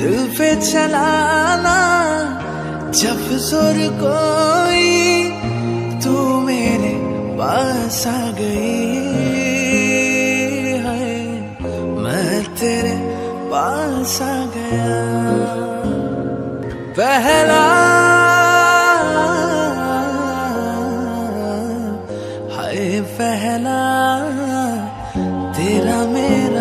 दिल पे चलाना जब जोर कोई, तू मेरे पास आ गई है, मैं तेरे पास आ गया। पहला हाय पहला तेरा मेरा